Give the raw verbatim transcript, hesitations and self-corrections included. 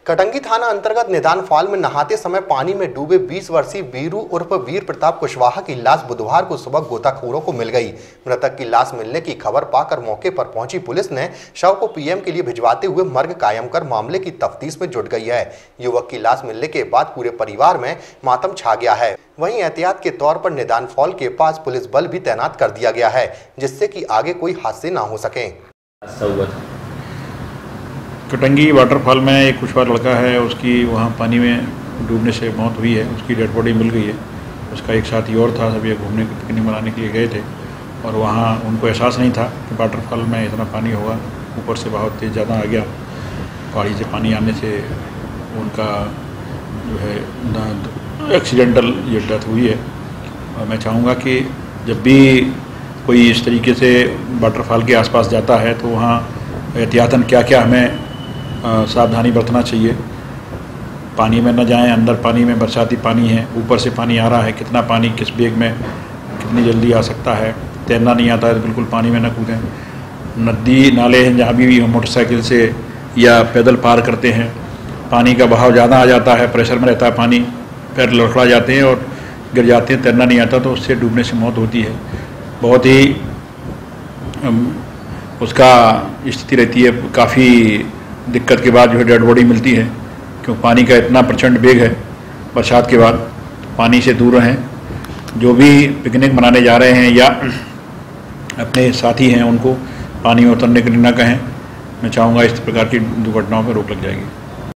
कटंगी थाना अंतर्गत निदान फॉल में नहाते समय पानी में डूबे बीस वर्षीय वीरू उर्फ वीर प्रताप कुशवाहा की लाश बुधवार को सुबह गोताखोरों को मिल गई। मृतक की लाश मिलने की खबर पाकर मौके पर पहुंची पुलिस ने शव को पीएम के लिए भिजवाते हुए मर्ग कायम कर मामले की तफ्तीश में जुट गई है। युवक की लाश मिलने के बाद पूरे परिवार में मातम छा गया है। वहीं एहतियात के तौर पर निदान फॉल के पास पुलिस बल भी तैनात कर दिया गया है, जिससे कि आगे कोई हादसे ना हो सके। कटंगी वाटरफॉल में एक कुशवाहा लड़का है, उसकी वहाँ पानी में डूबने से मौत हुई है। उसकी डेड बॉडी मिल गई है। उसका एक साथी और था, सभी घूमने पिकनिक मनाने के लिए गए थे और वहाँ उनको एहसास नहीं था कि वाटरफॉल में इतना पानी होगा। ऊपर से बहुत तेज़ ज़्यादा आ गया, पहाड़ी से पानी आने से उनका जो है एक्सीडेंटल ये डेथ हुई है। और मैं चाहूँगा कि जब भी कोई इस तरीके से वाटरफॉल के आसपास जाता है तो वहाँ एहतियातन क्या क्या हमें सावधानी बरतना चाहिए। पानी में न जाएं, अंदर पानी में बरसाती पानी है, ऊपर से पानी आ रहा है, कितना पानी किस बेग में कितनी जल्दी आ सकता है। तैरना नहीं आता है तो बिल्कुल पानी में न कूदें। नदी नाले हैं जहाँ भी हम मोटरसाइकिल से या पैदल पार करते हैं, पानी का बहाव ज़्यादा आ जाता है, प्रेशर में रहता है पानी, पैर लड़खड़ा जाते हैं और गिर जाते हैं। तैरना नहीं आता तो उससे डूबने से मौत होती है। बहुत ही उसका स्थिति रहती है, काफ़ी दिक्कत के बाद जो है डेड बॉडी मिलती है, क्योंकि पानी का इतना प्रचंड वेग है बरसात के बाद। पानी से दूर रहें। जो भी पिकनिक मनाने जा रहे हैं या अपने साथी हैं उनको पानी में उतरने के लिए न कहें। मैं चाहूँगा इस प्रकार की दुर्घटनाओं पर रोक लग जाएगी।